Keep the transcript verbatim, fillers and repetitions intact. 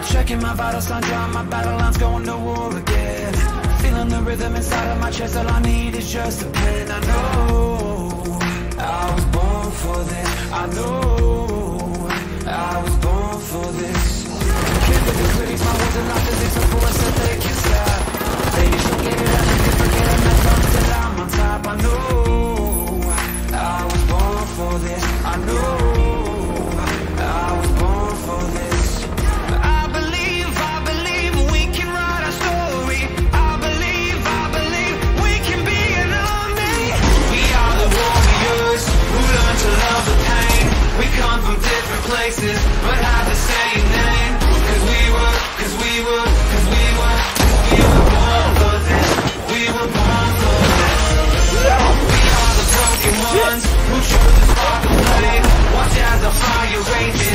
Checking my vital signs, drawing my battle lines, going to war again. Feeling the rhythm inside of my chest, all I need is just a pen. I know I was born for this. I know I was born for this. Can't let the critics, my words are not physics, a force that they can stop. They just don't get it, I think they forget I'm not done till I'm on top. I know I was born for this. I know I was born for this. I believe, I believe we can write our story. I believe, I believe we can be an army. We are the warriors who learn to love the pain. We come from different places but have the same name. Cause we were, cause we were, cause we were, cause we were born for this. We were born for this. We are the broken ones who chose to spark the flame. Watch as the fire rages.